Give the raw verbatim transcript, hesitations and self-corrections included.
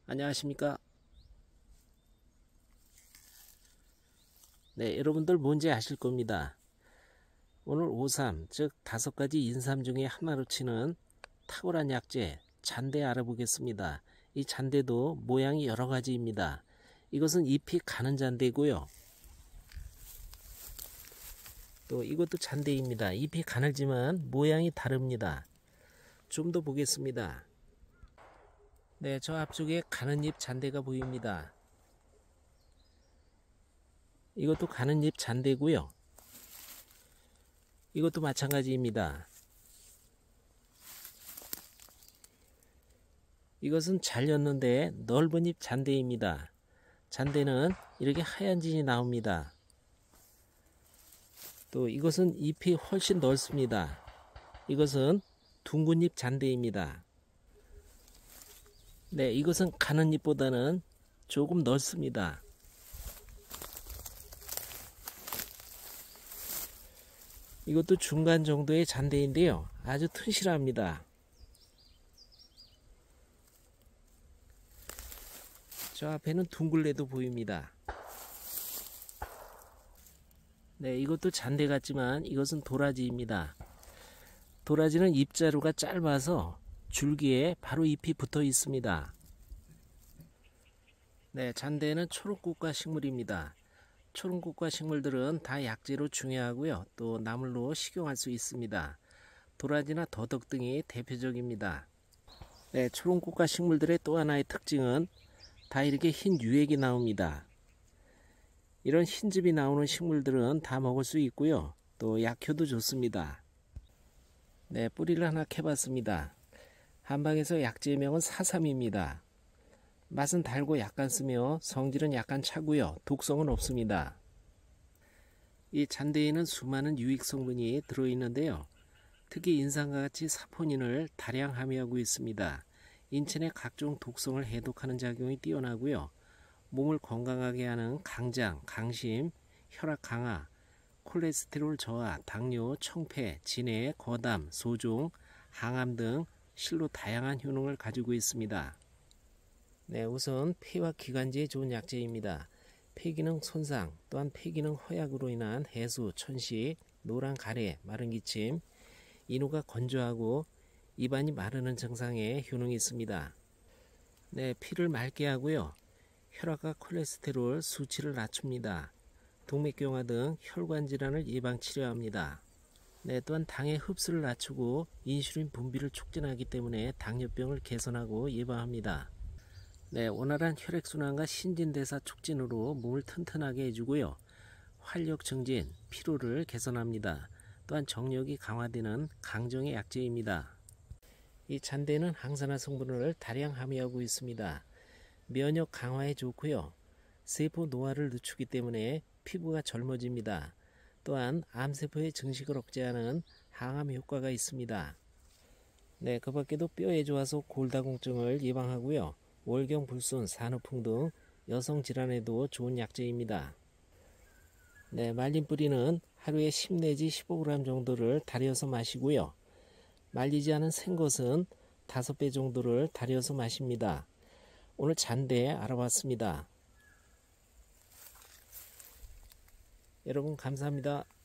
안녕하십니까. 네, 여러분들 뭔지 아실 겁니다. 오늘 오삼, 즉 다섯 가지 인삼 중에 하나로 치는 탁월한 약재 잔대 알아보겠습니다. 이 잔대도 모양이 여러 가지입니다. 이것은 잎이 가는 잔대고요. 또 이것도 잔대입니다. 잎이 가늘지만 모양이 다릅니다. 좀 더 보겠습니다. 네, 저 앞쪽에 가는 잎 잔대가 보입니다. 이것도 가는 잎 잔대고요. 이것도 마찬가지입니다. 이것은 잘렸는데 넓은 잎 잔대입니다. 잔대는 이렇게 하얀 진이 나옵니다. 또 이것은 잎이 훨씬 넓습니다. 이것은 둥근 잎 잔대입니다. 네, 이것은 가는 잎보다는 조금 넓습니다. 이것도 중간 정도의 잔대인데요. 아주 튼실합니다. 저 앞에는 둥글레도 보입니다. 네, 이것도 잔대 같지만 이것은 도라지입니다. 도라지는 잎자루가 짧아서 줄기에 바로 잎이 붙어 있습니다. 네, 잔대는 초록꽃과 식물입니다. 초록꽃과 식물들은 다 약재로 중요하고요. 또 나물로 식용할 수 있습니다. 도라지나 더덕 등이 대표적입니다. 네, 초록꽃과 식물들의 또 하나의 특징은 다 이렇게 흰 유액이 나옵니다. 이런 흰즙이 나오는 식물들은 다 먹을 수 있고요. 또 약효도 좋습니다. 네, 뿌리를 하나 캐봤습니다. 한방에서 약재명은 사삼입니다. 맛은 달고 약간 쓰며 성질은 약간 차고요. 독성은 없습니다. 이 잔대에는 수많은 유익 성분이 들어있는데요. 특히 인삼과 같이 사포닌을 다량 함유하고 있습니다. 인체의 각종 독성을 해독하는 작용이 뛰어나고요. 몸을 건강하게 하는 강장, 강심, 혈압 강화, 콜레스테롤 저하, 당뇨, 청폐, 진해, 거담, 소종, 항암 등 실로 다양한 효능을 가지고 있습니다. 네, 우선 폐와 기관지에 좋은 약재입니다. 폐기능 손상, 또한 폐기능 허약으로 인한 해수, 천식, 노란 가래, 마른 기침, 인후가 건조하고 입안이 마르는 증상에 효능이 있습니다. 네, 피를 맑게 하고요. 혈압과 콜레스테롤 수치를 낮춥니다. 동맥경화 등 혈관 질환을 예방 치료합니다. 네, 또한 당의 흡수를 낮추고 인슐린 분비를 촉진하기 때문에 당뇨병을 개선하고 예방합니다. 네, 원활한 혈액순환과 신진대사 촉진으로 몸을 튼튼하게 해주고요. 활력 증진, 피로를 개선합니다. 또한 정력이 강화되는 강정의 약재입니다. 이 잔대는 항산화 성분을 다량 함유하고 있습니다. 면역 강화에 좋고요. 세포 노화를 늦추기 때문에 피부가 젊어집니다. 또한 암세포의 증식을 억제하는 항암 효과가 있습니다. 네, 그 밖에도 뼈에 좋아서 골다공증을 예방하고요. 월경불순, 산후풍 등 여성 질환에도 좋은 약재입니다. 네, 말린 뿌리는 하루에 십 내지 십오 그램 정도를 달여서 마시고요. 말리지 않은 생것은 다섯 배 정도를 달여서 마십니다. 오늘 잔대 알아봤습니다. 여러분 감사합니다.